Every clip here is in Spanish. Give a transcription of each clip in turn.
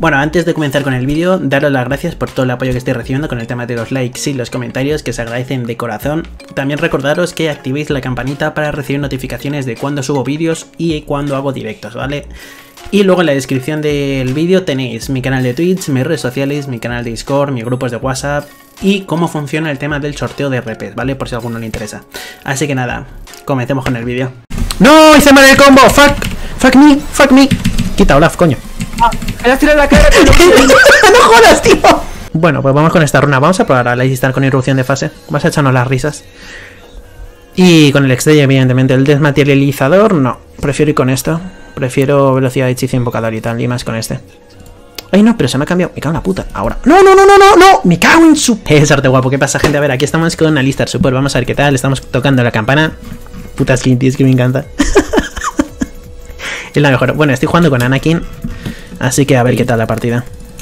Bueno, antes de comenzar con el vídeo, daros las gracias por todo el apoyo que estoy recibiendo con el tema de los likes y los comentarios, que se agradecen de corazón. También recordaros que activéis la campanita para recibir notificaciones de cuando subo vídeos y cuando hago directos, ¿vale? Y luego en la descripción del vídeo tenéis mi canal de Twitch, mis redes sociales, mi canal de Discord, mis grupos de WhatsApp y cómo funciona el tema del sorteo de RPs, ¿vale? Por si a alguno le interesa. Así que nada, comencemos con el vídeo. ¡No! ¡Hice mal el combo! ¡Fuck me! ¡Fuck me! Quita, Olaf, coño. ¡Me has tirado en la cara! ¡No jodas, tío! Bueno, pues vamos con esta runa. Vamos a probar a la Istar con irrupción de fase. Vas a echarnos las risas. Y con el Extella, evidentemente. El desmaterializador, no. Prefiero ir con esto. Prefiero velocidad de hechizo invocador y tal. Y más con este. Ay, no, pero se me ha cambiado. Me cago en la puta. Ahora. ¡No! Me cago en su... Es arte guapo. ¿Qué pasa, gente? A ver, aquí estamos con Alistar Super. Vamos a ver qué tal. Estamos tocando la campana. Puta skin, tío, es que me encanta. Es la mejor. Bueno, estoy jugando con Anakin. Así que a ver qué tal la partida.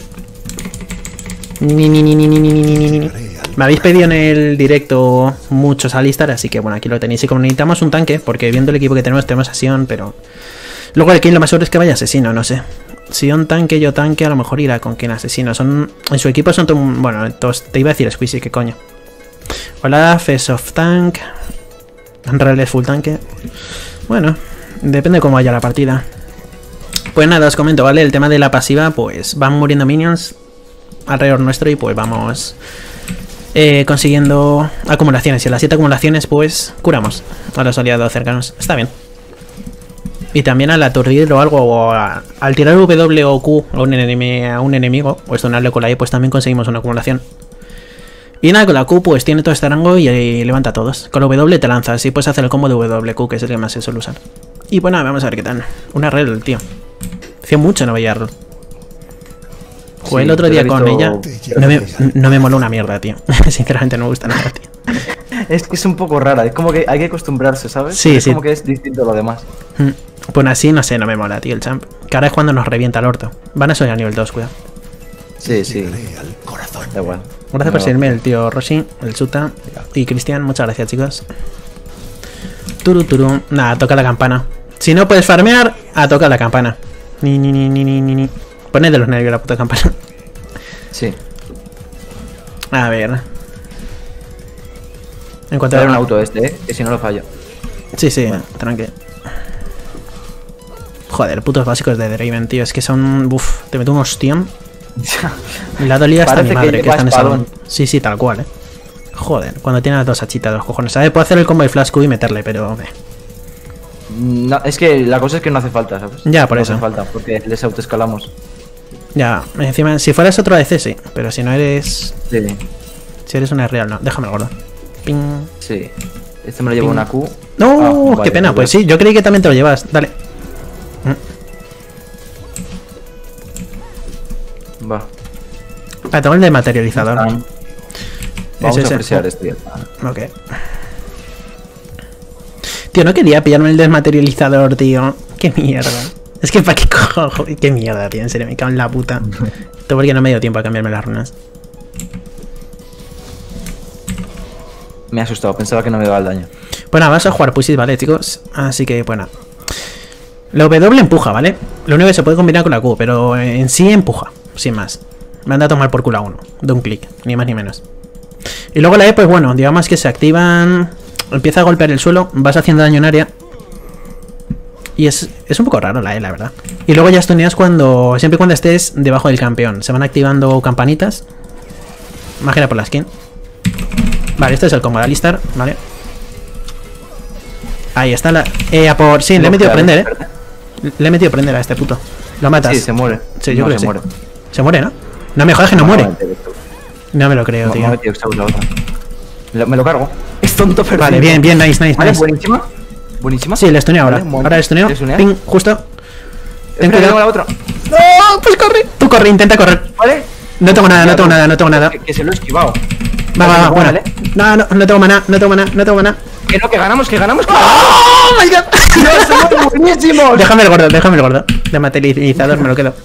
Me habéis pedido en el directo muchos Alistar, así que bueno, aquí lo tenéis. Y como necesitamos un tanque, porque viendo el equipo que tenemos a Sion, pero... Luego el King lo más seguro es que vaya asesino, no sé. Sion tanque, yo tanque, a lo mejor irá con King asesino. Son... En su equipo son... Bueno, entonces te iba a decir Squeezy, ¿qué coño? Hola, Face of Tank. Real es full tanque. Bueno, depende de cómo vaya la partida. Pues nada, os comento, ¿vale? El tema de la pasiva, pues van muriendo minions alrededor nuestro y pues vamos consiguiendo acumulaciones. Y a las 7 acumulaciones, pues curamos a los aliados cercanos. Está bien. Y también al aturdir o algo, o al tirar W o Q a un enemigo, o estonarle con la E, pues también conseguimos una acumulación. Y nada, con la Q pues tiene todo este rango y levanta a todos. Con la W te lanzas y puedes hacer el combo de WQ, que es el que más se suele usar. Y bueno, vamos a ver qué tal. Una red, tío. Hacía mucho no veía Rol. Jugué el otro día con ella. No me mola una mierda, tío. Sinceramente no me gusta nada, tío. Es que es un poco rara, es como que hay que acostumbrarse, ¿sabes? Sí, es como que es distinto a lo demás. Pues así, no sé, no me mola, tío, el champ. Que ahora es cuando nos revienta el orto. Van a subir a nivel 2, cuidado. Sí. Da igual. Gracias por seguirme, el tío Roshi, el Suta y Cristian. Muchas gracias, chicos. Turu. Nada, toca la campana. Si no puedes farmear, a tocar la campana. Ni. Poned de los nervios la puta campana. Sí. A ver. En cuanto a un auto este, que si no lo fallo. Sí, bueno. Tranqui. Joder, putos básicos de Draven, tío. Es que son... Uf, te meto un hostión. La dolida hasta mi madre, que está en esa... Sí, tal cual, Joder, cuando tiene las dos hachitas de los cojones. A ver, puedo hacer el combo de Flash Q y meterle, pero... No, es que la cosa es que no hace falta, ¿sabes? Ya, por eso. No hace falta, porque les autoescalamos. Ya, encima, si fueras otro ADC, sí. Pero si no eres... Sí. Si eres una real, no. Déjame el gordo. Ping. Sí. Este me lo llevo una Q. No, qué pena. Pues sí, yo creí que también te lo llevas. Dale. Va. Tengo el de materializador. Vamos a apreciar este. Ok. Tío, no quería pillarme el desmaterializador, tío. Qué mierda. Es que para qué cojo. Qué mierda, tío. En serio, me cago en la puta. Todo porque no me dio tiempo a cambiarme las runas. Me ha asustado, pensaba que no me daba el daño. Bueno, vamos a jugar Pusis, ¿vale, chicos? Así que, bueno. La W empuja, ¿vale? Lo único que se puede combinar con la Q, pero en sí empuja, sin más. Me anda a tomar por culo a uno, de un clic, ni más ni menos. Y luego la E, pues bueno, digamos que se activan... Empieza a golpear el suelo, vas haciendo daño en área. Y es un poco raro la E, la verdad. Y luego ya stuneas cuando... Siempre y cuando estés debajo del campeón. Se van activando campanitas. Imagina por la skin. Vale, este es el combo de Alistar, ¿vale? Ahí está la... por... Sí, le he metido a prender, Le he metido a prender a este puto. Lo matas. Sí, se muere. Sí, yo creo que sí. Se muere, ¿no? No me jodas que no muere. No me lo creo, tío. Me lo cargo. Es tonto, pero... Vale, bien, nice. Vale, buenísima. Sí, le estuneo ahora. Ahora le estuneo. Ping, justo. Ten cuidado. La otra. No, pues corre. Tú corre, intenta correr. Vale. No tengo nada. Que se lo he esquivado. Va, bueno. No tengo maná. Que ganamos. ¡Oh, my god! ¡Dios, somos buenísimos! Déjame el gordo. De materializador me lo quedo.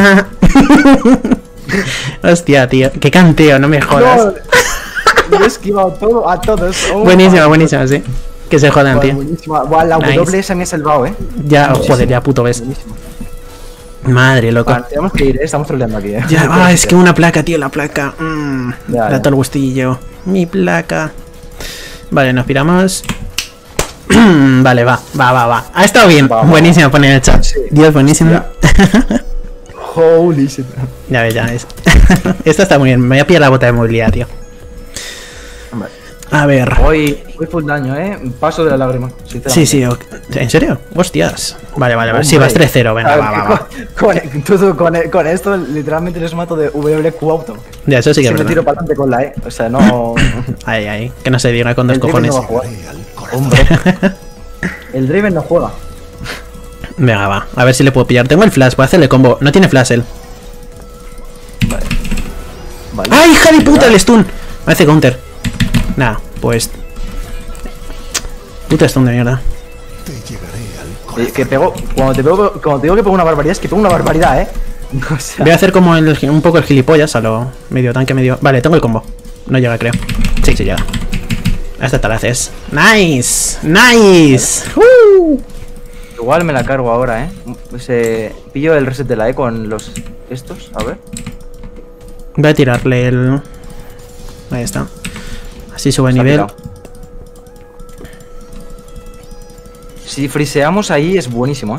Hostia, tío. Qué canteo, no me jodas. No, he esquivado todo a todos. Buenísima, sí. Que se jodan, tío. Buenísima. La W esa me ha salvado, Ya, joder, ya puto ves. Madre, loco. Vale, tenemos que ir, estamos troleando aquí, Ya, es que una placa, tío, la placa. Ya, Da ya. todo el gustillo. Mi placa. Vale, nos piramos. Vale, va. Ha estado bien. Va. Buenísimo, pone en el chat. Sí. Dios, buenísimo. Ya. Holy shit. Ya ves, ya ves. Esto está muy bien. Me voy a pillar la bota de movilidad, tío. Hombre. A ver. Voy full daño, paso de la lágrima. Sí, ¿en serio? Hostias. Vale. Sí, vas 3-0. Venga, va. Con esto literalmente les mato de WQ auto. Ya, eso sí que Si es me tiro verdad. para adelante con la E. O sea, no. Ay. Que no se diga con dos El Draven cojones. no va a jugar. Hombre. El Draven no juega. Venga, va. A ver si le puedo pillar. Tengo el flash. Voy a hacerle combo. No tiene flash él. Vale. ¡Ay, hija de puta! El stun. Me hace counter. Nada, pues. Puta stun de mierda. Que pego. Cuando te digo que pego una barbaridad, es que pego una barbaridad, O sea, Voy a hacer como un poco el gilipollas a lo medio tanque, medio. Vale, tengo el combo. No llega, creo. Sí llega. Hasta te la haces. ¡Nice! igual me la cargo ahora, pillo el reset de la E con los estos, a ver. Voy a tirarle el. Ahí está. Así sube Se ha nivel. tirado. Si friseamos ahí es buenísimo,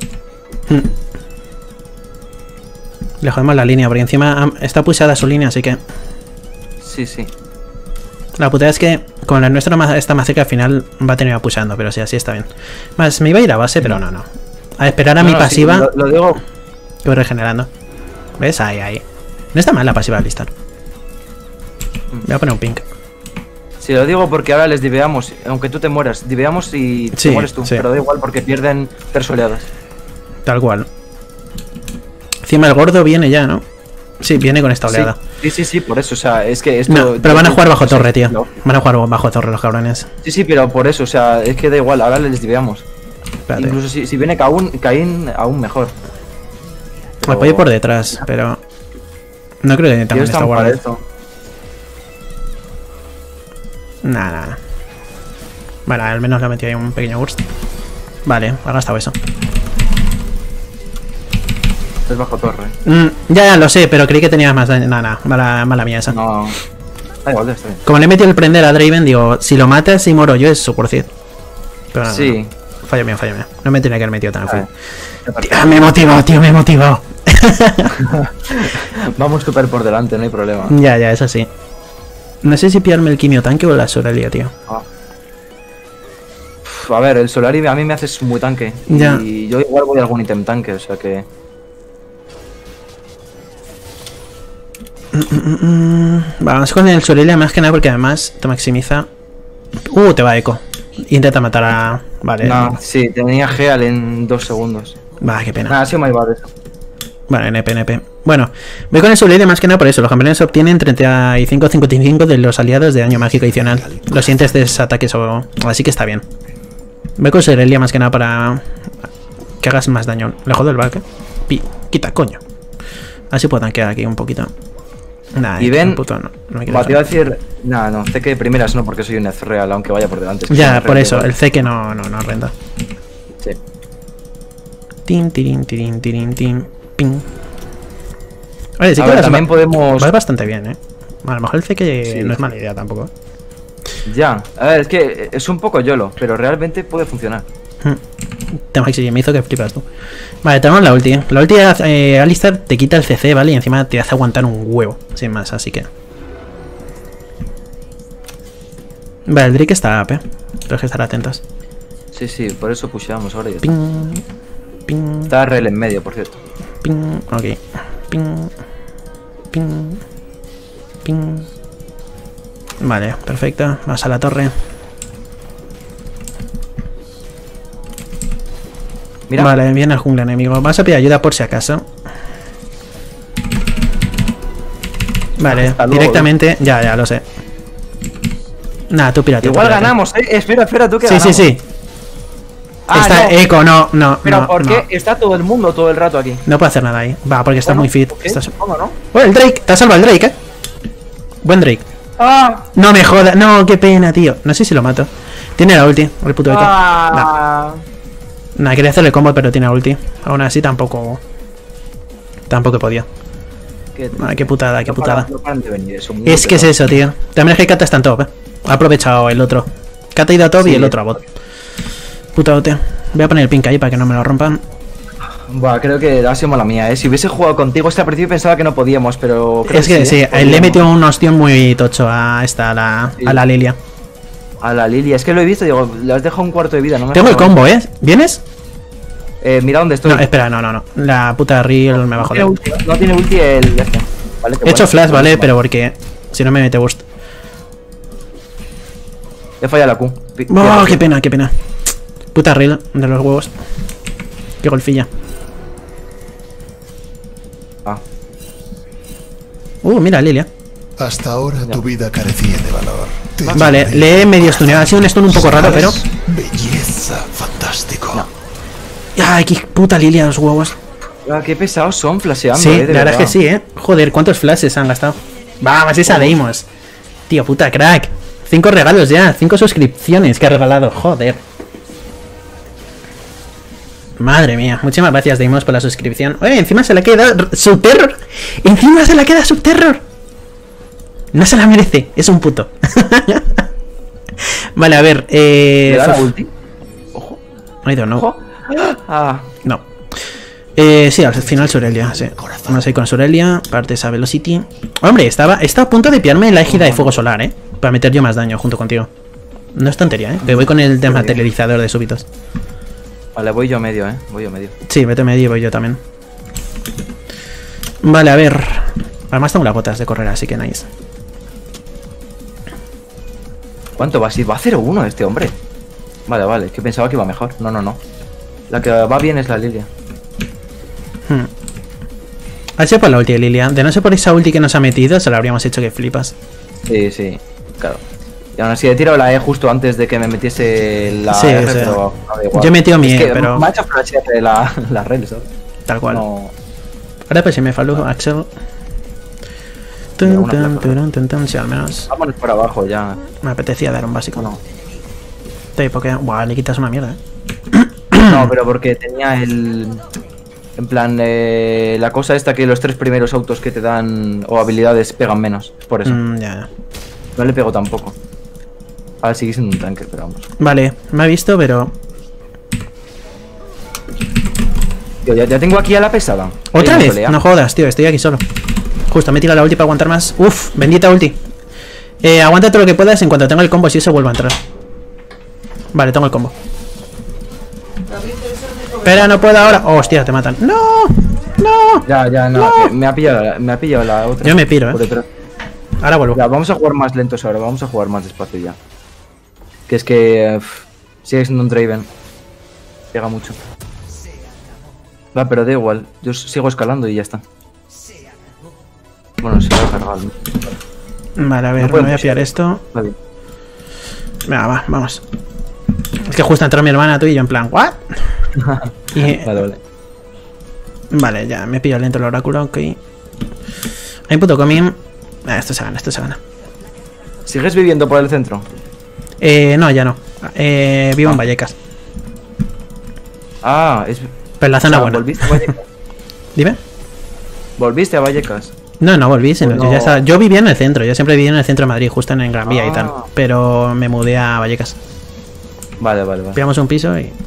Le jodemos la línea, porque encima está pulsada su línea, así que. Sí. La putada es que con la nuestra está más cerca, al final va a terminar pulsando, pero sí, así está bien. Más, me iba a ir a base, pero no. A esperar a mi pasiva. Sí, lo digo. Que voy regenerando. ¿Ves? Ahí. No está mal la pasiva de Alistar. Voy a poner un pink. Sí, lo digo porque ahora les diveamos, aunque tú te mueras, diveamos y Sí, te mueres tú, sí. pero da igual porque pierden persoleadas. Tal cual. Encima el gordo viene ya, ¿no? Sí, viene con esta oleada. Sí, por eso, o sea, es que esto... No, pero van a jugar bajo no sé, torre, tío. no. Van a jugar bajo torre los cabrones. Sí, pero por eso, o sea, es que da igual, ahora les diveamos. Espérate. Incluso si viene Caín, aún mejor. Me puedo ir por detrás, pero. No creo que Ellos también está están para guardado. esto. Nada. Bueno, al menos le ha metido ahí un pequeño burst. Vale, ha gastado eso. Es bajo torre. Ya lo sé, pero creí que tenía más daño. Nada, mala mía esa. No. Da igual, está bien. Como le he metido el prender a Draven, digo, si lo matas y moro yo es su por cierto. Pero no, Sí. no. Fallo mío. No me tenía que haber metido tan full. Vale. Tío, me he motivado, tío, me he motivado. Vamos súper por delante, no hay problema. Ya, eso sí. No sé si pillarme el quimio tanque o la Soralia, tío. A ver, el Solari a mí me haces muy tanque. Ya. Y yo igual voy a algún ítem tanque, o sea que... Vamos con el Sorelia más que nada porque además te maximiza. Te va eco. Intenta matar a. Vale. No, sí, tenía Geal en 2 segundos. Va, qué pena. Nada, ha sido my bad eso. Vale, NP. Bueno, voy con el Sorelia más que nada por eso. Los campeones obtienen 35-55 de los aliados de daño mágico adicional. Los siguientes desataques o. Así que está bien. Voy con Sorelia más que nada para. Que hagas más daño. Le jodo el back. Quita, coño. Así puedo tanquear aquí un poquito. Nah, Y ven, puto, no me quiero va, te iba a dejar. decir... Nah, no, sé que de primeras no, porque soy un Nez real, aunque vaya por delante. Es que soy Ya, un por Nez eso, real. el C que no renta. Sí. Tin, tirin, ping. Oye, sí A que ver, vas, también podemos... vas bastante bien, ¿eh? A lo mejor el C que Sí. no es mala idea tampoco. Ya, a ver, es que es un poco YOLO, pero realmente puede funcionar. Te maximizo que flipas tú. Vale, tenemos la ulti. La ulti de Alistar te quita el CC, ¿vale? Y encima te hace aguantar un huevo, sin más, así que... Vale, el Drake está up, Tenemos que estar atentos. Sí, por eso pusheamos ahora y ya está. Ping. Está Rel en medio, por cierto. Ping, ok. Ping. Vale, perfecto. Vas a la torre. Mira. Vale, viene el jungla enemigo. Vas a pedir ayuda por si acaso. Vale, Hasta luego, directamente. Ya lo sé. Nada, tú pírate. Igual tú pírate. ganamos, Espera, tú que Sí, ganamos. sí. Ah, Está no. eco, no. Pero no, ¿por no. qué está todo el mundo todo el rato aquí? No puedo hacer nada ahí. Va, porque estás Bueno, muy fit. ok, Estás... ¿cómo no? Bueno, el Drake. Te ha salvado el Drake, Buen Drake. ¡Ah! No me jodas. No, qué pena, tío. No sé si lo mato. Tiene la ulti, el puto eco. Ah. Nada, quería hacerle combo, pero tiene ulti. Aún así tampoco. Tampoco podía. Qué putada, qué putada. No paran de venir, Es que es eso, tío. También es que Kata está en top, Ha aprovechado el otro. Kata ha ido a top y el otro a bot. Putadote. Voy a poner el pink ahí para que no me lo rompan. Buah, creo que ha sido mala mía, Si hubiese jugado contigo, al principio pensaba que no podíamos, pero... creo Es que sí, le he metido un ostión muy tocho a esta, a la Lilia. A la Lilia, es que lo he visto, digo, le has dejado un cuarto de vida, no me Tengo el combo, ¿Vienes? Mira dónde estoy. No, espera, no. La puta Riel me va a joder. No tiene ulti el... Vale, He hecho flash, ¿vale? Pero porque si no me mete burst. Le falla la Q. Oh, qué pena, qué pena. Puta Riel de los huevos. Qué golfilla. Mira, Lilia. Hasta ahora tu vida carecía de valor. Vale, le he medio stuneado. Ha sido un stun un poco raro, pero... Belleza, fantástico. Ay, qué puta Lilia, los huevos. Qué pesados son flasheando, Sí, de la verdad verdad. es que sí, Joder, ¿cuántos flashes han gastado? Vamos, esa Deimos. Tío, puta crack. 5 regalos ya, 5 suscripciones que ha regalado, joder. Madre mía, muchísimas gracias Deimos por la suscripción. Oye, encima se la queda Subterror. Encima se la queda Subterror. No se la merece, es un puto. Vale, a ver, ¿Le da la ulti? Ojo. I don't know. Ojo. No. Sí, al final Surelia, sí. Vamos a ir con Surelia, parte esa velocity. Hombre, estaba a punto de pillarme la égida de fuego solar, para meter yo más daño junto contigo. No es tontería, Pero voy con el desmaterializador de súbitos. Vale, voy yo medio, Voy yo medio. Sí, vete medio y voy yo también. Vale, a ver. Además tengo las botas de correr, así que nice. ¿Cuánto va? Si va 0-1 este hombre. Vale, es que pensaba que iba mejor. No. La que va bien es la Lilia. Ha sido por la ulti de Lilia. De no ser por esa ulti que nos ha metido, se la habríamos hecho que flipas. Sí, claro. Y aún así he tirado la E justo antes de que me metiese la Sí, R, o sea, pero da igual. yo he metido mi Es E, que pero... me ha hecho flash de la red, ¿sabes? Tal cual. No. Ahora pues si me faló Axel. Sí, al menos Vámonos por abajo ya. me apetecía dar un básico. No. Te porque... Buah, le quitas una mierda, No, pero porque tenía el... En plan, la cosa esta que los 3 primeros autos que te dan o habilidades pegan menos. Es por eso. Ya. No le pego tampoco. Ahora sigue siendo un tanque, pero vamos. Vale, me ha visto, pero... Tío, ya tengo aquí a la pesada. ¿Otra Ahí en vez? pelea. No jodas, tío, estoy aquí solo. Justo, me he tirado la ulti para aguantar más. Uf, bendita ulti. Aguanta todo lo que puedas en cuanto tenga el combo, si eso vuelvo a entrar. Vale, tengo el combo. Espera, no puedo ahora. Oh, hostia, te matan. ¡No! ¡No! Ya, no. Me ha pillado la otra. Yo me piro, Por detrás. Ahora vuelvo. Ya, vamos a jugar más lentos ahora, vamos a jugar más despacio ya. Que es que sigue siendo un Draven. Pega mucho. Va, pero da igual, yo sigo escalando y ya está. Bueno, se va a cargar. Vale, a ver, me voy a pillar esto. Vale. Venga, vamos. Es que justo entró mi hermana, tú y yo en plan, ¿what? Y... Vale. Vale, ya, me pillo lento el oráculo, ok. Hay puto coming. Esto se gana. ¿Sigues viviendo por el centro? No, ya no. Vivo en Vallecas. Es... Pero en la zona buena. ¿Volviste a Vallecas? Dime. ¿Volviste a Vallecas? No volví, sino No. yo vivía en el centro, yo siempre viví en el centro de Madrid, justo en Gran Vía y tal. Pero me mudé a Vallecas. Vale. Pillamos un piso y...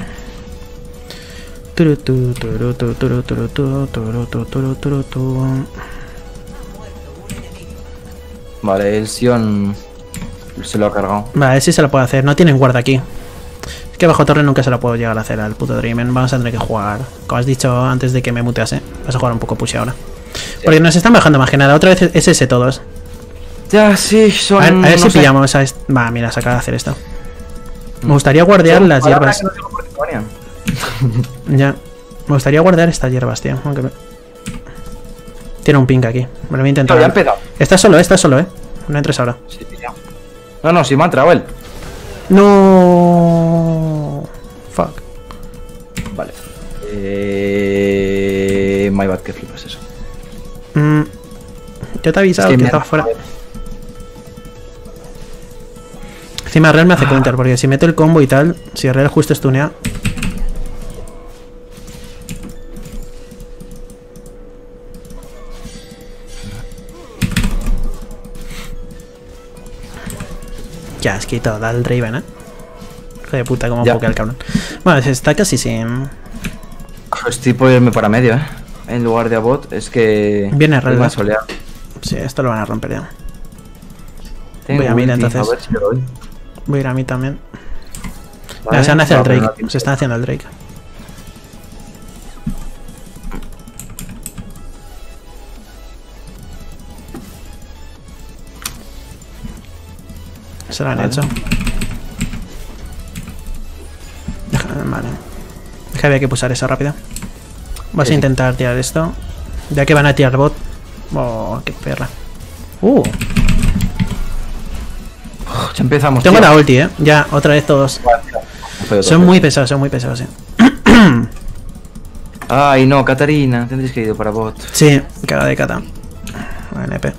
Vale, el Sion se lo ha cargado. Vale, sí se lo puedo hacer, no tienen guarda aquí. Es que bajo torre nunca se lo puedo llegar a hacer al puto Dreamen. Vamos a tener que jugar, como has dicho antes de que me mutease. Vas a jugar un poco push ahora. Sí. Porque nos están bajando más que nada, otra vez es ese todos. Ya, sí, son... A ver no si sé. pillamos a este... Va, mira, se acaba de hacer esto. Me gustaría guardear las hierbas. No tengo por qué ponían. Ya. Me gustaría guardar estas hierbas, tío. Aunque tiene un pink aquí. Me lo voy a intentar. No, ya han pegado. Está solo, No entres ahora. Sí, ya. No, si me ha entrado él. No. Fuck. Vale. My bad, que flipas eso. Yo te he avisado Es que me estaba fuera. Encima Real me hace counter, porque si meto el combo y tal, si Real justo stunea. Ya, es que todo da el Draven, Hijo de puta, como Ya. poke el cabrón. Bueno, se está casi sin... Estoy por irme para medio, En lugar de a bot, es que... Viene red, Hay ¿eh? más oleada. Sí, esto lo van a romper ya. Tengo Voy a mid, ulti, entonces. A ver si lo doy. Voy a ir a mí también. Vale, No, se van a hacer el pero Drake. no Se están haciendo el Drake. Se lo han Vale. hecho. Vale. Es que había que pulsar esa rápida. Vas a Sí. intentar tirar esto. Ya que van a tirar bot. Oh, qué perra. Ya empezamos, Tengo tío. la ulti, Ya, otra vez todos. Feo Son todo. muy pesados, sí. Ay, no, Katarina. Tendréis que ir para bot. Sí, cara de cata. NP.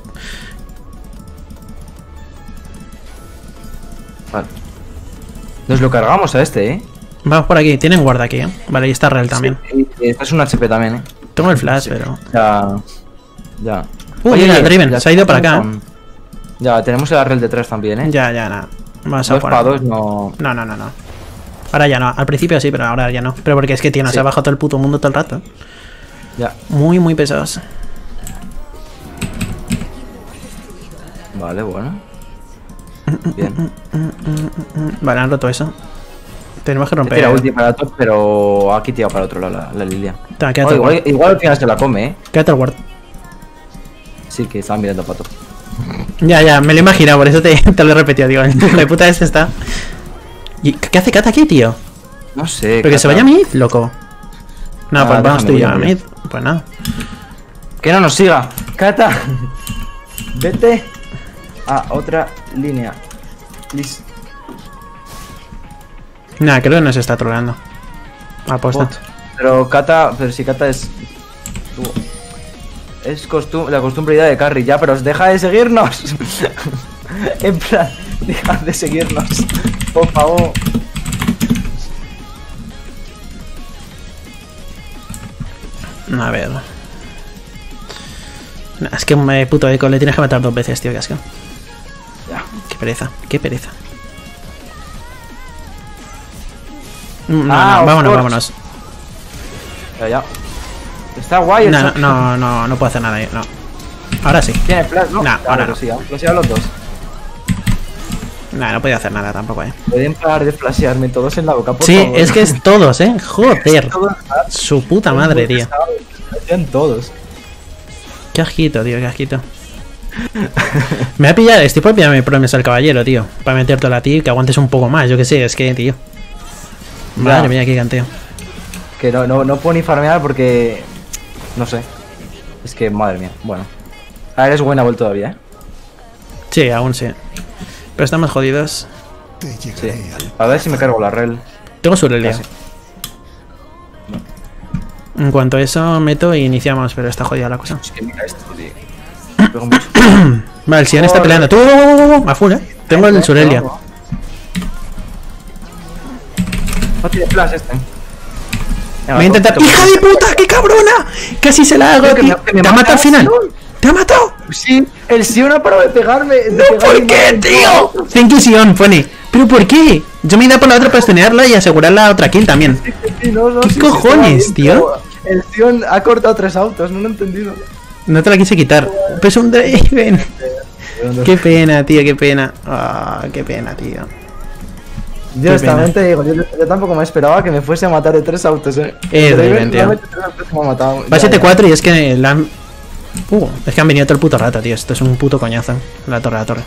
Vale. Nos lo cargamos a este, Vamos por aquí, tienen guarda aquí, Vale, y está Rel también. Sí, esta es un HP también, Tengo el flash, pero... Ya. Ya. Mira, el Draven, ya se ha ido para acá, con- Ya, tenemos el rel detrás también, Ya, nada. Vamos a 2 por para ahí. 2 no. No. Ahora ya no. Al principio sí, pero ahora ya no. Pero porque es que tienes Sí. abajo todo el puto mundo todo el rato. Ya. Muy pesados. Vale, bueno. Bien. Vale, han roto eso. Tenemos que romper. Tira ulti para top, pero aquí tira para otro lado la Lilia. Toma, Oh, quédate el ward. igual al final se la come, Quédate el ward. Sí, que estaban mirando para top. Ya, me lo he imaginado, por eso te lo he repetido, digo. La puta este está. ¿Y qué hace Kata aquí, tío? No sé. Porque se vaya a mid, loco. No, pues vamos tú y yo a déjame, mid. Pues nada. Que no nos siga. Cata. Vete a otra línea. Listo. Nada, creo que nos está troleando. Aposta. Bot. Pero si Cata es. Es la costumbre de carry, ya, pero deja de seguirnos. En plan, deja de seguirnos. Por favor. A ver. Nah, es que me puto eco, le tienes que matar 2 veces, tío, que asco. Ya. Qué pereza. No, Ah, of vámonos, course. vámonos. Ya. Está guay el shot. No puedo hacer nada ahí, no. Ahora sí. Tiene flash, ¿no? Nah, ahora no. Flashear los dos. Nah, no podía hacer nada tampoco, Pueden parar de flashearme todos en la boca, por Sí, favor. es que es todos, Joder. Todos Su puta madre, tío. flashean todos. Qué asquito, tío, qué asquito. Me va a pillar, estoy por pillarme promesa al caballero, tío. Para metértela a ti, que aguantes un poco más, yo que sé, es que, tío. Madre Ya. mía, qué canteo. Que no puedo ni farmear porque... No sé. Es que, madre mía. Bueno. A ver, es buena vuelta todavía, Sí, aún sí. Pero estamos jodidos. Te Sí. llegaré al A ver si me cargo la rel. Tengo su Lelia. Casi. En cuanto a eso, meto y iniciamos, pero está jodida la cosa. Es que mira esto, tío. Me pego mucho. Vale, el Sion está Joder. peleando. Tú, a full, Tengo el Surelia. No tiene flash este. Voy a intentar. ¡Hija de puta! ¡Qué cabrona! Casi se la hago, Creo que tío. que me ¿Te ha mata matado al el final? Sion. ¿Te ha matado? Sí, el Sion ha parado de pegarme. ¿Por qué, tío? Thank you, Sion, pone. ¿Pero por qué? Yo me he ido por la otra para estunearla y asegurar la otra kill también. ¿Qué cojones, tío? El Sion ha cortado 3 autos, no lo he entendido. No te la quise quitar. Pero es un Draven. Qué pena, tío, qué pena. Ah, qué pena, tío. Yo honestamente digo, yo tampoco me esperaba que me fuese a matar de 3 autos, Draven, tío. Realmente 3 autos me ha matado. Va Ya, 7-4 y es que la han... es que han venido todo el puto rato, tío. Esto es un puto coñazo. La torre. ya.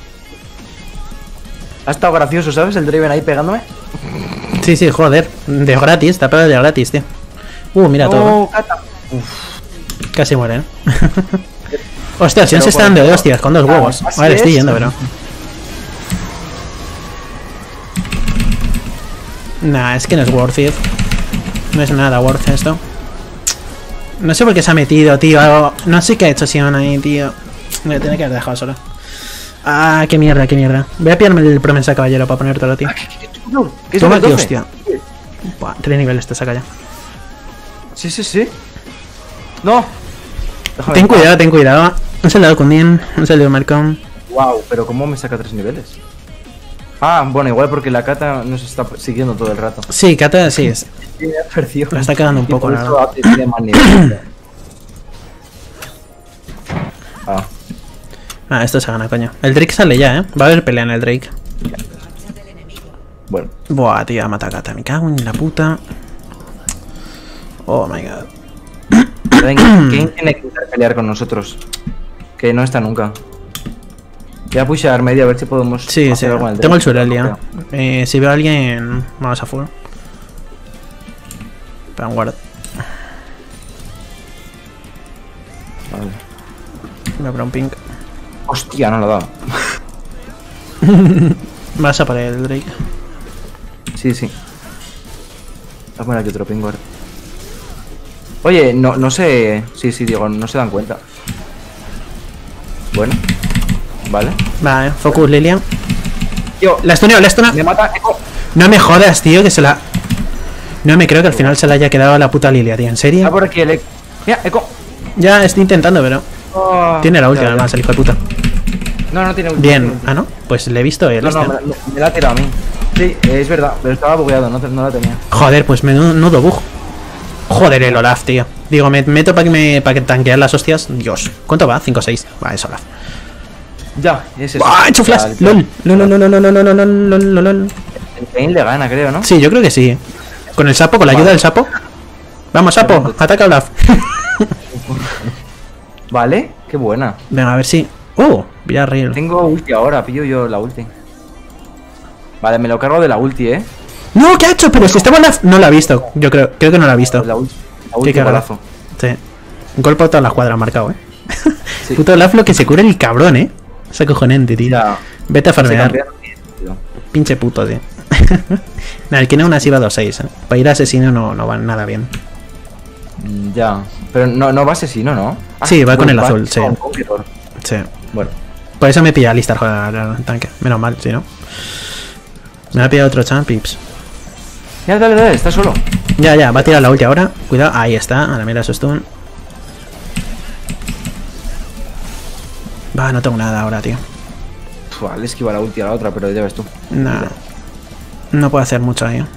Ha estado gracioso, ¿sabes? El Draven ahí pegándome. Sí, joder. De gratis, está pegado de gratis, tío. Mira todo. Oh, Cata. Casi muere, Hostia, el Sion se está dando de hostias con 2 huevos. así Vale, estoy es. yendo, pero... Nah, es que no es worth it. No es nada worth esto. No sé por qué se ha metido, tío. No sé qué ha hecho Sion ahí, tío. Me tiene que haber dejado solo. Ah, qué mierda, qué mierda. Voy a pillarme el promesa caballero para ponértelo, tío. ¿Qué es Toma, nivel tío, 12? hostia. Buah, 3 niveles te saca ya. Sí. No. Déjame Ten en paz. cuidado. Un soldado Kundin, un soldado Malcolm. Wow, pero ¿cómo me saca 3 niveles? Ah, bueno, igual porque la Cata nos está siguiendo todo el rato. Sí, Kata, sí. Es. Sí, me ha perdido. La está quedando un Y poco, por la eso verdad. tiene más nivel. Ah, Ah, esto se gana, coño. El Drake sale ya, Va a haber pelea en el Drake. bueno. Buah, tío, mata a Kata. Me cago en la puta. Oh my god. Venga, ¿quién tiene que intentar pelear con nosotros? Que no está nunca. Voy a pushear medio a ver si podemos. Sí, sí. hacer algo con el Tengo el Drake. Surelia. Si veo a alguien, vamos a full. Para un guard. Vale. Voy a poner un ping. Hostia, no lo ha dado. Vas a por el Drake. Sí, sí. Voy a poner aquí otro pingüer. Oye, no sé. Sí, digo, no se dan cuenta. Bueno. Vale. Vale, focus Lilian. Tío, La stuneo, la stuneo. me mata Echo. No me jodas, tío, que se la. No me creo que al final se la haya quedado a la puta Lilia, tío. ¿En serio? Está por aquí el Echo. Mira, Echo. Ya estoy intentando, pero. Oh, Tiene la última, ya, ya. además, el hijo de puta. No tiene última. Bien. Ah, no. Pues le he visto el No, este. me la ha tirado a mí. Sí, es verdad, pero estaba bugueado, no la tenía. Joder, pues menudo bug. Joder, el Olaf, tío. Digo, me meto para que tanquear las hostias. Dios. ¿Cuánto va? 5 o 6. Va, es Olaf. Ya, es eso. ¡Ah, he hecho flash! ¡Lol! ¡Lol! El Pain le gana, creo, ¿no? Sí, yo creo que sí. Con el sapo, con la ayuda del sapo. Vamos, sapo, ataca a Olaf. Vale, qué buena. Venga, a ver si. Villarreal. Tengo ulti ahora, pillo yo la ulti. Vale, me lo cargo de la ulti, No, ¿qué ha hecho? Pero si estaba Olaf. No lo ha visto. Yo creo que no lo ha visto. La ulti Qué cagada. golazo. Sí. Golpe a toda la cuadra marcado, Sí. Puto Olaf lo que se cura el cabrón, Es acojonante, tío. Ya. Vete a farmear. Ese campeón, tío. Pinche puto, tío. Nada, el que no aún así va 2-6, Para ir a asesino no va nada bien. Ya. Pero no va asesino, ¿no? Sí, va con el va azul, sí. con Conqueror. Sí. Bueno. Por eso me pilla Alistar, joder, el tanque. Menos mal, si no. Me ha pillado otro champions. Ya, dale, está solo. Ya, va a tirar la ulti ahora. Cuidado, ahí está. Ahora mira su stun. Va, no tengo nada ahora, tío. Le esquiva la ulti a la otra, pero ya ves tú. Nah. No puedo hacer mucho ahí.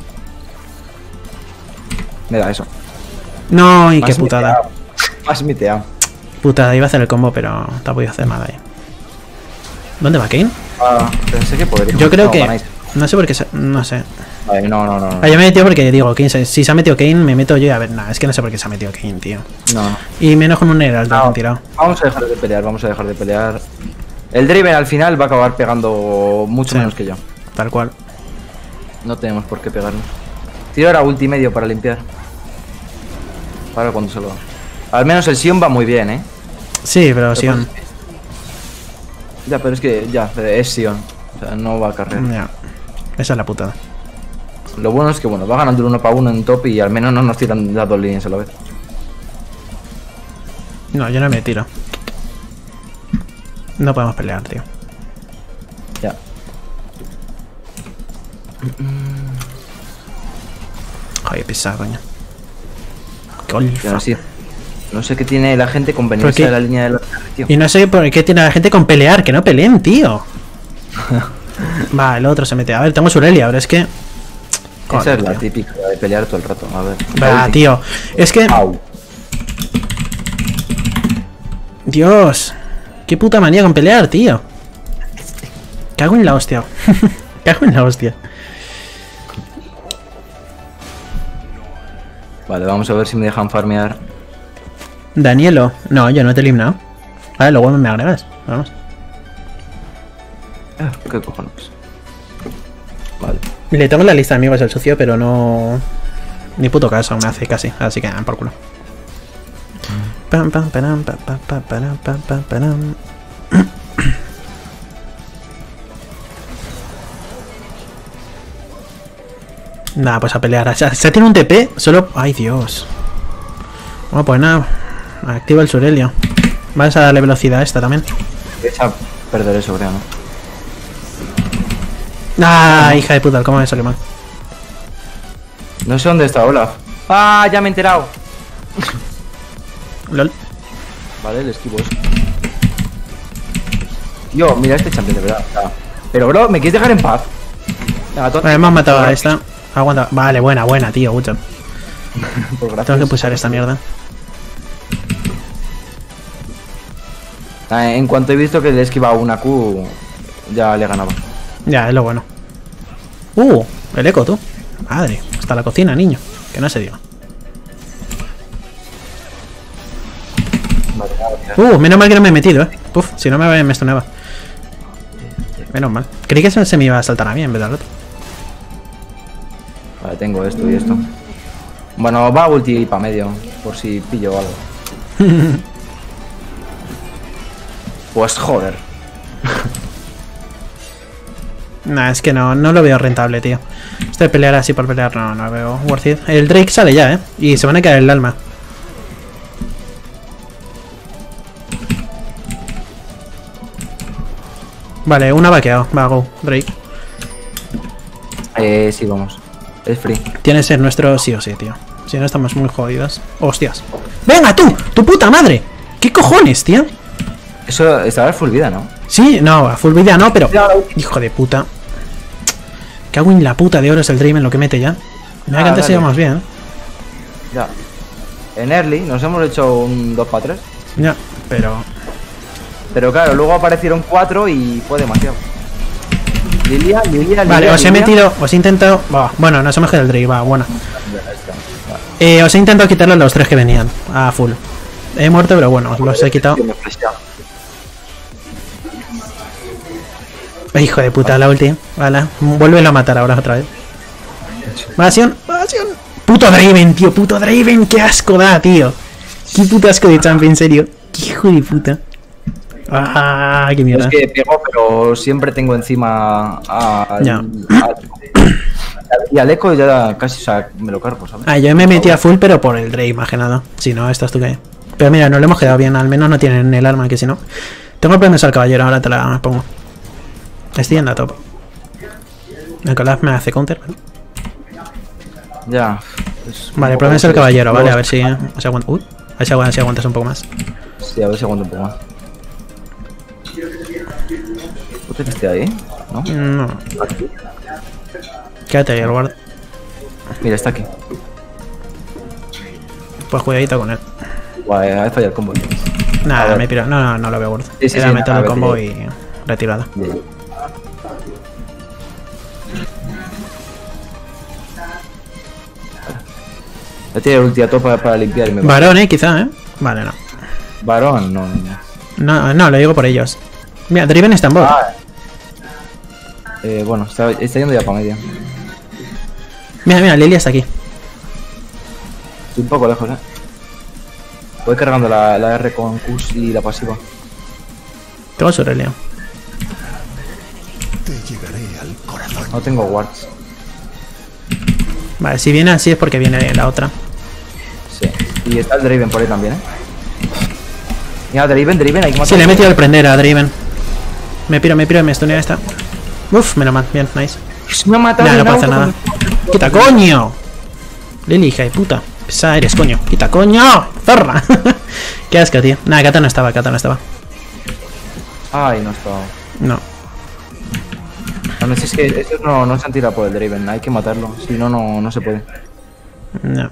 Me da eso. No, y qué Más putada. miteado. Más miteado. Putada, iba a hacer el combo, pero no ha podido hacer nada ahí. ¿Dónde va Kane? Pensé que podría. Yo creo No, que. ganáis. No sé por qué. No sé. Vale, no. Ah, yo me he metido porque digo, Kane, si se ha metido Kane, me meto yo y a ver, nada, es que no sé por qué se ha metido Kane, tío. No. Y menos con un Herald que han tirado. Vamos a dejar de pelear, El Draven al final va a acabar pegando mucho Sí. menos que yo. Tal cual. No tenemos por qué pegarnos. Tiro ahora ulti medio para limpiar. Para cuando se lo... Al menos el Sion va muy bien, Sí, pero Sion. Ya, pero es que ya, es Sion. O sea, no va a cargar. Ya. Esa es la putada. Lo bueno es que bueno, va ganando el 1 para 1 en top y al menos no nos tiran las dos líneas a la vez. No, yo no me tiro. No podemos pelear, tío. Ya. Joder, pisado, coño. Qué Y olfa. ahora sí. No sé qué tiene la gente con venirse ¿Por qué? de la línea de la tío. Y no sé por qué tiene a la gente con pelear, que no peleen, tío. Va, el otro se mete. A ver, tengo Surelia, ahora es que. Esa Joder, es la tío. típica de pelear todo el rato. A ver. Va, ulti. tío. Es que. Au. Dios. Qué puta manía con pelear, tío. Cago en la hostia. Cago en la hostia. Vale, vamos a ver si me dejan farmear. Danielo. No, yo no te he eliminado. Vale, luego me agregas. Vamos. ¿Qué cojones? Vale. Le tengo en la lista de amigos el sucio, pero no. Ni puto caso me hace casi. Así que por culo. Pam, pam, param, pam, pam, pam, param, pam, pam, param. Nada, pues a pelear. O sea, se tiene un TP, solo. Ay, Dios. Bueno, pues nada. Activa el Surelia. Vas a darle velocidad a esta también. Es a perder eso, creo, ¿no? Ah, hija de puta, ¿cómo me salió mal? No sé dónde está Olaf. ¡Ah! Ya me he enterado. LOL. Vale, le esquivo eso. Yo, mira este champion de verdad. Pero bro, ¿me quieres dejar en paz? Venga, Vale, hemos matado a esta. Aguanta. Vale, buena, tío, mucho. Pues gracias. Tengo que pulsar esta mierda. En cuanto he visto que le he esquivado una Q, ya le ganaba. Ya, es lo bueno. El eco, tú. Madre, hasta la cocina, niño. Que no se diga. Menos mal que no me he metido, Puf, si no me estonaba. Menos mal. Creí que se me iba a saltar a mí en vez del otro. Vale, tengo esto y esto. Bueno, va a ulti para medio, por si pillo algo. Pues joder. Nah, es que no lo veo rentable, tío. Esto de pelear así por pelear no lo veo worth it. El Drake sale ya, y se van a caer el alma. Vale, una vaqueado. Va, go, Drake. Sí, vamos. Es free. Tiene que ser nuestro sí o sí, tío. Si no, estamos muy jodidos. ¡Hostias! ¡Venga, tú! ¡Tu puta madre! ¿Qué cojones, tío? Eso estaba full vida, ¿no? Sí, no, a full vida no, pero... Hijo de puta. Cago en la puta de oro es el Dream en lo que mete ya. Mira que antes dale. íbamos bien. Ya. En early nos hemos hecho un 2-3. Ya, pero... Pero claro, luego aparecieron 4 y fue demasiado. Lilia. Vale, os he metido... Os he intentado... Bah, bueno, nos hemos quedado el Drake, va, bueno. Os he intentado quitarle a los 3 que venían. A full. He muerto, pero bueno, os los he quitado. Hijo de puta, la ulti. Vale, vuélvelo a matar ahora otra vez. Vación. Puto Draven, tío, puto Draven. Qué asco da, tío. Qué puto asco de champ, en serio. Qué hijo de puta. Ah, qué mierda. Es que pego, pero siempre tengo encima y al eco ya casi, o sea, me lo cargo, ¿sabes? Yo me metí a full, pero por el Drake, más que nada. Si no, estás tú que... Pero mira, no le hemos quedado bien. Al menos no tienen el arma, que si no... Tengo el premio al caballero, ahora te la pongo. Estoy yendo a top. El Colapse me hace counter. Ya. Vale, el problema es el caballero, vale, a ver si aguanta. Uy, a ver si aguantas un poco más. Sí, a ver si aguanta un poco más. ¿Usted que esté ahí? ¿No? No. Quédate ahí, el guard. Mira, está aquí. Pues cuidadito con él. Guay, ha fallado el combo. Nada, me piro. No lo veo worth. Sí, Era meter el nada, combo y retirada. Ya tiene ulti a topa para limpiar y me va. Varón, quizá, Vale, no. Varón, no. No, lo digo por ellos. Mira, Driven está en bot. Bueno, está yendo ya para media. Mira, Lilia está aquí. Estoy un poco lejos, Voy cargando la R con Qs y la pasiva. Tengo su releo. Te llegaré al corazón. No tengo wards. Vale, si viene así es porque viene la otra. Sí. Y está el Draven por ahí también, Mira, Draven, hay que matar. Sí, le he metido el prender a Draven. Me piro y me stunea esta. Uf, menos mal, bien, nice. Me ha matado. No pasa nada. ¡Quita, coño! Lili, hija de puta. Pesada eres, coño. ¡Quita, coño! ¡Zorra! Qué asco, tío. Nada, Kata no estaba. Ay, no estaba. No. No, si es que esos no se han tirado por el Draven, hay que matarlo. Si no, no se puede. No.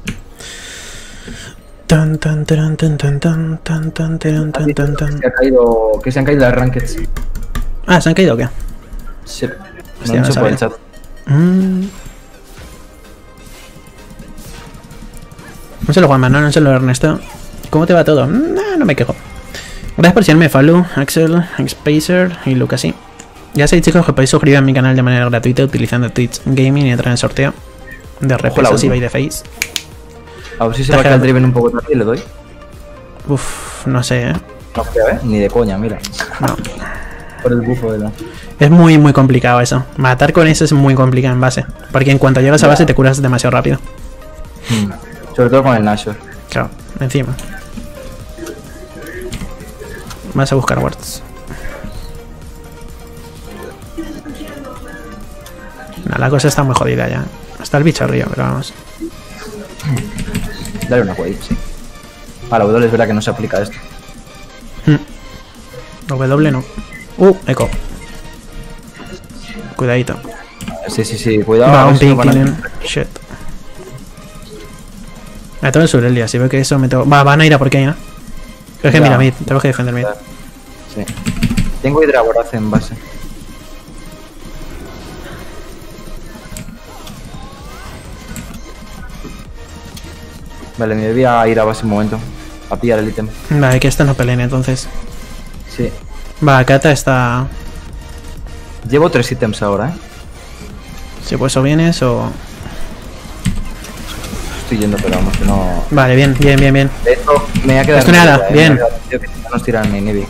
Que se han caído las rankeds. Ah, ¿se han caído o qué? Sí. Hostia, No no se puede sabía. el chat. No se lo Juanma, no se lo Ernesto. ¿Cómo te va todo? No me quejo. Gracias por seguirme, Falu, Axel, Spacer y Lucasy. Ya sabéis, chicos, que podéis suscribir a mi canal de manera gratuita utilizando Twitch Gaming y entrar en el sorteo de RPs y by the face. A ver si se va a quedar el Draven un poco tarde y le doy. Uf, no sé, No creo, ni de coña, mira. No. Por el bufo de la... Es muy complicado eso. Matar con eso es muy complicado en base. Porque en cuanto llegas a base te curas demasiado rápido. Sobre todo con el Nashor. Claro, encima. Vas a buscar wards. No, la cosa está muy jodida ya. Está el bicho arriba, pero vamos. Dale una wave, sí. A la W es verdad que no se aplica esto. W no. Eco. Cuidadito. Sí, cuidado. Va, a ver un si ping nos van a- tienen. Shit. Me tengo el Surelia, si veo que eso me tengo. Va, van a ir a por qué, ¿no? Es que Ya. mira, mid, tengo que defender mid. Sí. Tengo Hidragoraz en base. Vale, me voy a ir a base un momento. A pillar el ítem. Vale, que estos no peleen entonces. Sí. Va, Kata está. Llevo 3 ítems ahora, Si pues o vienes o. Estoy yendo, pero vamos, que no. Vale, bien. De hecho, me voy a quedar. Estuneada, me bien. voy a quedar, tío, que nos tiran mi Nevi.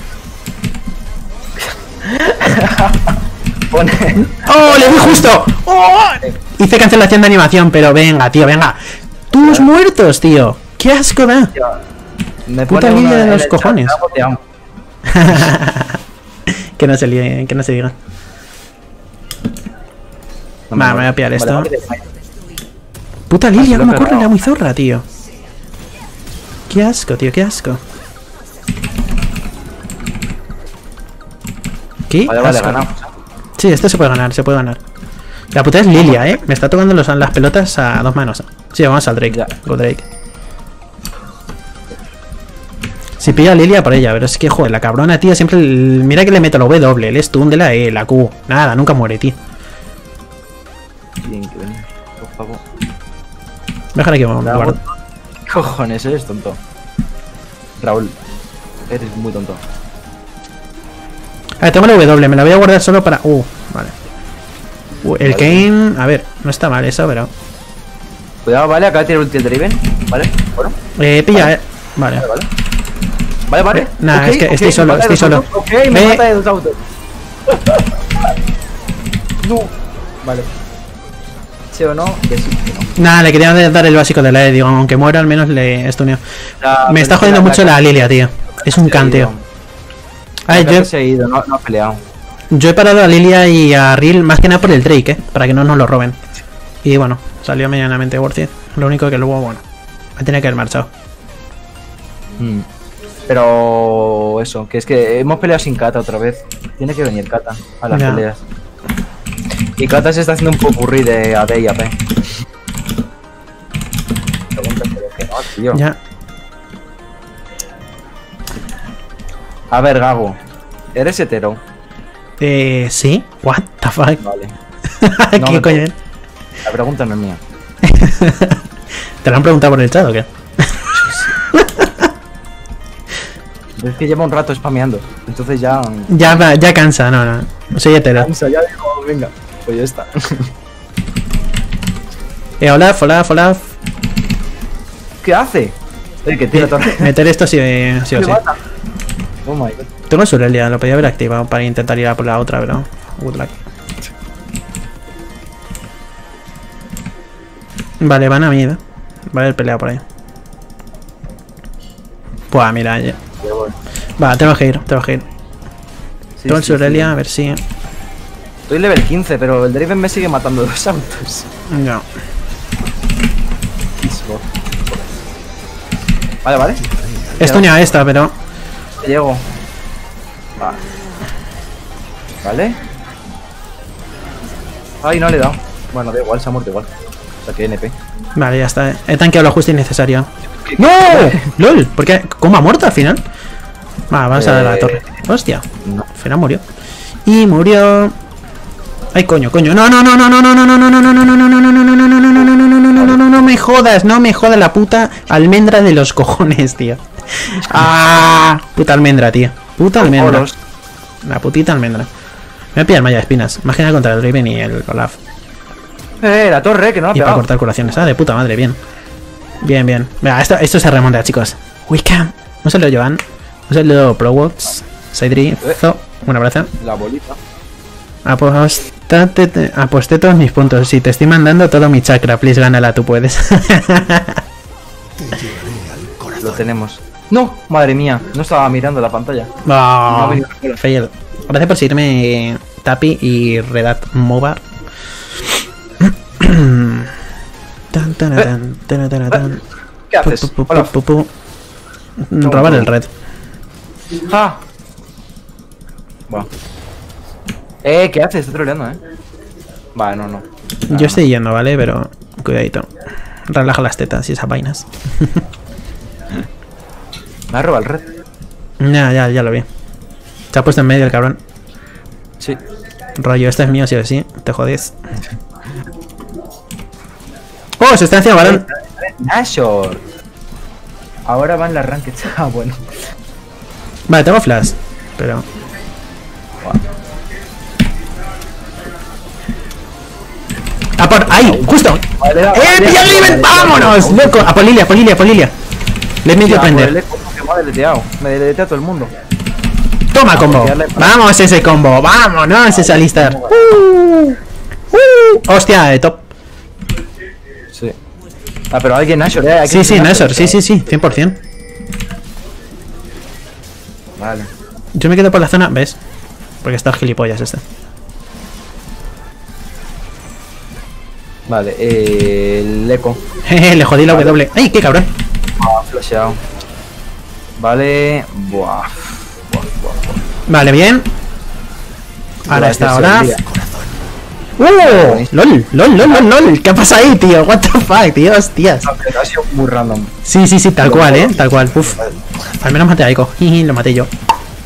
Pone. ¡Oh, le di justo! ¡Oh! Hice cancelación de animación, pero venga, tío, venga. ¡Tus muertos, tío! ¡Qué asco da! Me Puta pone línea una de en los el chat, cojones. me ha boteado. Que no se líe, que no se diga. No Va, me voy a pillar esto. vale. Puta Lilia, lo cómo he corre pegado. la muy zorra, tío. Qué asco, tío, qué asco. ¿Qué? Vale, asco. ganamos. Sí, esto se puede ganar, se puede ganar. La puta es Lilia, Me está tocando las pelotas a 2 manos. Sí, vamos al Drake. Ya. Go Drake. Si pilla a Lilia por ella, pero es que, joder, la cabrona, tío, siempre. Mira que le meto la W, el stun de la E, la Q. Nada, nunca muere, tío. Bien, que ven, por favor. Déjame que me Raúl. ¿Qué cojones? Eres tonto. Raúl, eres muy tonto. A ver, tengo la W, me la voy a guardar solo para. Vale. El Vale. Kane. A ver, no está mal eso, pero. Cuidado, vale, acá tiene ulti el Draven. Vale, bueno. Pilla, Vale. Vale. Nah, Ok, es que ok, estoy me solo, mata de estoy dos solo. autos. Ok, me Ve. mata de 2 autos. No. Vale. ¿Sí o no? Que sí, que no. Nada, le quería dar el básico de la E, digo, aunque muera al menos le estuneo. Ya, Me pero está es que jodiendo mucho la Lilia, tío. Es un se ha canteo. ido. A ver, La se ha ido, no ha peleado. yo he parado a Lilia y a Ril más que nada por el Drake, para que no nos lo roben. Y bueno, salió medianamente worth it. Lo único que luego, bueno, me tenía que haber marchado. Pero eso, que es que hemos peleado sin Kata otra vez. Tiene que venir Kata a las Ya. peleas. Y Kata se está haciendo un popurrí de AD y AP. Pregúntaselo que no, tío. Ya. A ver, Gago. ¿Eres hetero? Sí. What the fuck. Vale. ¿Qué No, coño? La pregunta no es mía. ¿Te lo han preguntado por el chat o qué? Es que lleva un rato spameando. Entonces ya. Ya cansa, no. Soy hetero. Ya digo, venga. Pues ya está. Olaf. ¿Qué hace? El que tira torre. Meter esto sí o Me sí. mata. Oh my god. Tengo Surelia, lo podía haber activado para intentar ir a por la otra, pero. Good luck. Vale, van a mid. Va a haber pelea por ahí. Pues mira, ya. Va, tengo que ir. Sí, Tengo el sí, Surelia, sí. a ver si. Estoy level 15, pero el Draven me sigue matando 2 autos. No. Vale. Estuña esta, pero. Llego. Vale. Ay, no le he dado. Bueno, da igual, se ha muerto igual. O sea que NP. Vale, ya está. He tanqueado lo justo y necesario. ¡No! ¡Lol! ¿Por qué? ¿Cómo ha muerto al final? Va, vamos a la torre. Hostia. No. Al final murió. Y murió. Ay, coño. No me jodas, no me jodas la puta almendra de los cojones, tío. Ah, puta almendra, tío. Puta almendra. La putita almendra. Me voy a pillar malla de espinas. Más que nada contra el Draven y el Olaf. La torre, que no la ha Y para pegado. cortar curaciones. Ah, de puta madre, bien. Bien. Venga, esto se remonta, chicos. We can. Un saludo, Joan. Un saludo, ProWox. Saidrizo. Un abrazo. La bolita. Aposté todos mis puntos. Si te estoy mandando todo mi chakra, please, gánala, tú puedes. Lo tenemos. No, madre mía, no estaba mirando la pantalla. No, venido a fail. Gracias por seguirme, Tapi y Redat Mobar. ¿Qué haces? Olaf. Robar el red. ¡Ja! Bueno. ¿Qué haces? Estoy troleando, Vale, no. Yo estoy yendo, ¿vale? Pero cuidadito. Relaja las tetas y esas vainas. Me ha robado el red. Ya lo vi. Se ha puesto en medio el cabrón. Sí. Rollo, este es mío, sí o sí. Te jodís. ¡Oh! Se está haciendo balón. Nashor. Ahora van las ranked. Ah, bueno. Vale, tengo flash. Pero... ¡A por... ¡Ahí! ¡Justo! Vale, ¡Pilla el Riven! ¡Vámonos! ¡Loco! ¡A por Lilia, por Lilia, por Lilia! Le he metido a prender. Me ha deleteado. Me deletea todo el mundo. ¡Toma, combo! ¡Vamos ese combo! ¡Vámonos ese Alistar! ¡Hostia! Top. Sí. Ah, pero alguien Nashor, Sí, Nashor. Sí, 100%. Vale. Yo me quedo por la zona, ¿ves? Porque está gilipollas este. Vale, el eco. Le jodí la W. ¡Ay, qué cabrón! Flasheado. Vale. Buah. Vale, bien. Ahora está ahora. ¡LOL! ¿Qué pasa ahí, tío? What the fuck, tío, hostias. Ha sido muy random. Sí, tal cual, tal cual. Uf. Al menos maté a Eiko. Lo maté yo.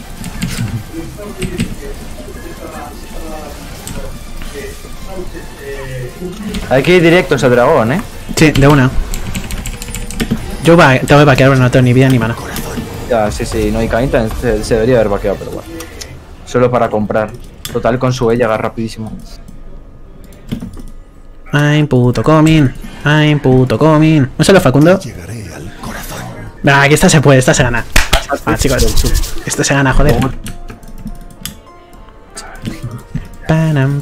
Hay que ir directos al dragón, Sí, de una. Yo tengo que vaquear, pero no tengo ni vida ni mana. Ya, sí, no hay Kainta, se debería haber vaqueado, pero bueno. Solo para comprar. Total, con su E llega rapidísimo. I'm puto coming. ¿No se lo Facundo? Llegaré al corazón. Que esta se puede, esta se gana. Chicos, esta se gana, joder. Pam.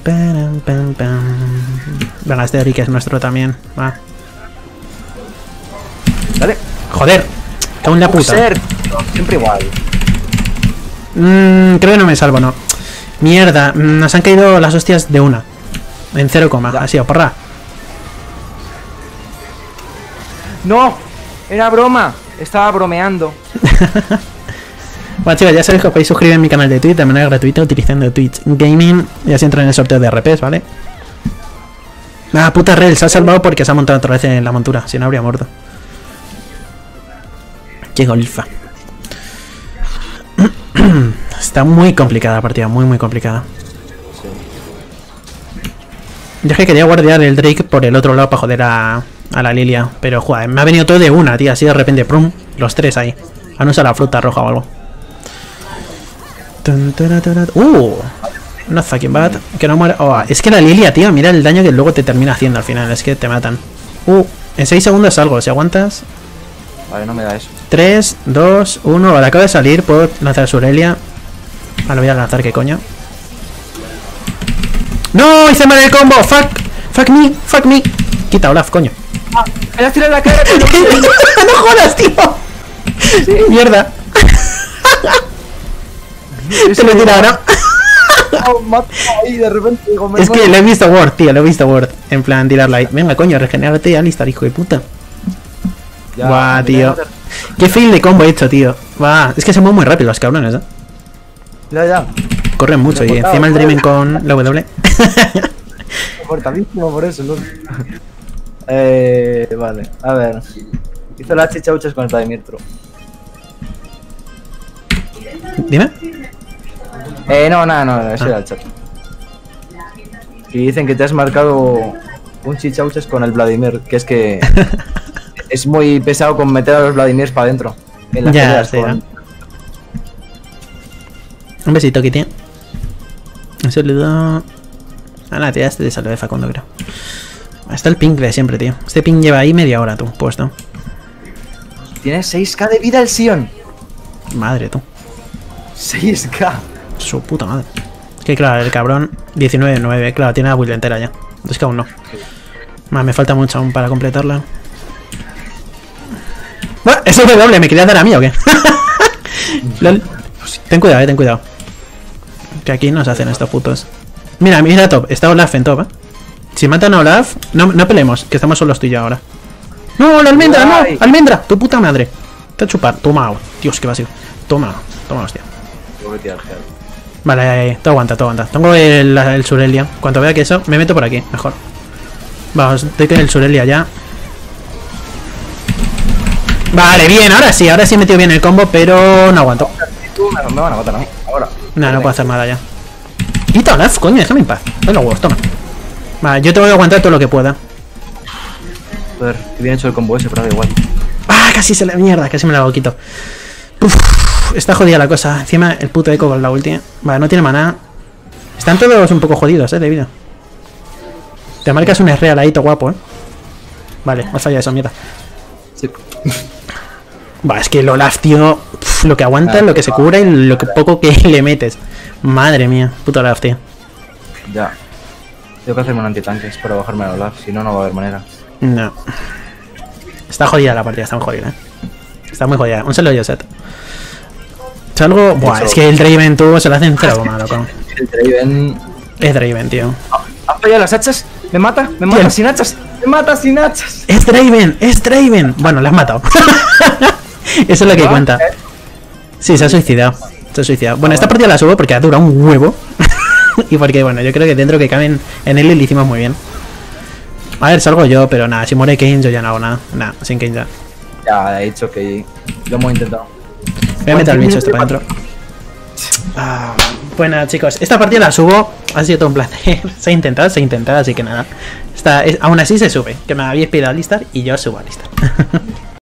Venga, este Rick es nuestro también. Va. Dale. Joder. Cago en la puta. Siempre igual. Creo que no me salvo, no. Mierda, nos han caído las hostias de una. En 0, así, porra. ¡No! Era broma. Estaba bromeando. Bueno, chicos, ya sabéis que os podéis suscribir a mi canal de Twitch de manera gratuita utilizando Twitch Gaming. Y así entran en el sorteo de RPs, ¿vale? Puta Rel, se ha salvado porque se ha montado otra vez en la montura. Si no, habría muerto. Qué golfa. Está muy complicada la partida, muy complicada. Yo es que quería guardiar el Drake por el otro lado para joder a la Lilia. Pero, joder, me ha venido todo de una, tío. Así de repente, prum, los tres ahí. Han usado la fruta roja o algo. Not fucking bad. Que no muera. Oh, es que la Lilia, tío, mira el daño que luego te termina haciendo al final. Es que te matan. En 6 segundos salgo, si aguantas. Vale, no me da eso. 3, 2, 1. Vale, acabo de salir. Puedo lanzar su Aurelia. Lo voy a lanzar, ¿qué coño? ¡No! ¡Hice mal el combo! ¡Fuck me! Quita, Olaf, coño. ¡Me la has tirado en la cara! ¡No jodas, tío! Sí. ¡Mierda! Te lo he tirado, ¿no? Ahí, de repente, digo, es que lo he visto Word, tío, En plan, tirarla ahí. Venga, coño, regenérate ya, Alistar, hijo de puta. Buah, tío. Qué fail de combo he hecho, tío. Va, es que se mueven muy rápido los cabrones, Ya. Corren mucho y encima el Dreaming con la W. Cortadísimo por eso, ¿no? Vale, a ver. Hizo las chichauchas con el Vladimir. Dime. No, ese era el chat. Y dicen que te has marcado un chichauchas con el Vladimir, que es que es muy pesado con meter a los Vladimirs para adentro. En las peleas sí, con... Un besito, Kitty. Un saludo. Nada, tío, este te saludé Facundo, creo. Está el ping de siempre, tío. Este ping lleva ahí media hora, tú, puesto. Tienes 6k de vida el Sion. Madre, tú. 6k. Su puta madre. Es que claro, el cabrón 19-9, claro, tiene la build entera ya. Es que aún no. Más, me falta mucho aún para completarla. ¡Ah! ¿Eso es doble? ¿Me querías dar a mí o qué? Ten cuidado, ten cuidado. Que aquí nos hacen estos putos. Mira top, está Olaf en top, Si matan a Olaf, no peleemos, que estamos solos tú y yo ahora. ¡No, la almendra, no! ¡Almendra! ¡Tu puta madre! Te a chupar, toma, Dios, qué vacío. Toma, hostia. Vale, todo aguanta, todo aguanta. Tengo el Surelia. Cuando vea que eso, me meto por aquí, mejor. Vamos, estoy con el Surelia ya. Vale, bien, ahora sí he metido bien el combo, pero no aguanto. Me van a matar a mí, ahora. No, no puedo hacer nada ya. Quita Olaf, coño, déjame en paz. Ven los huevos, toma. Vale, yo tengo que aguantar todo lo que pueda. Joder, que bien hecho el combo ese, pero da igual. Ah, casi se la mierda, casi me la quito. Uf, está jodida la cosa. Encima el puto eco con la ulti. Vale, no tiene maná. Están todos un poco jodidos, de vida. Te marcas un R aladito guapo, Vale, me falla esa mierda. Sí. Va, es que el Olaf, tío, lo que aguanta, lo que se cura y lo que poco que le metes. Madre mía, puto Olaf, tío. Ya. Tengo que hacerme un antitanques para bajarme al Olaf, si no, no va a haber manera. No. Está jodida la partida, está muy jodida, Está muy jodida. Un saludo, Joseph. Salgo. Buah, es que el Draven, tú, se lo hacen cero, loco. El Draven. Es Draven, tío. ¿Han fallado las hachas? ¿Me mata? ¿Me mata sin hachas? ¿Me mata sin hachas? ¡Es Draven! ¡Es Draven! Bueno, le has matado. Eso es lo que cuenta. Sí, se ha suicidado. Se ha suicidado. Bueno, esta partida la subo porque ha durado un huevo. Y porque, bueno, yo creo que dentro que caben en él le hicimos muy bien. A ver, salgo yo, pero nada, si muere Kane yo ya no hago nada. Nada, sin Kane ya. Ya, he dicho que lo hemos intentado. Voy a meter al bicho este para adentro. Bueno, chicos, esta partida la subo. Ha sido todo un placer. Se ha intentado, así que nada. Aún así se sube. Que me habéis pedido a Alistar y yo subo a Alistar.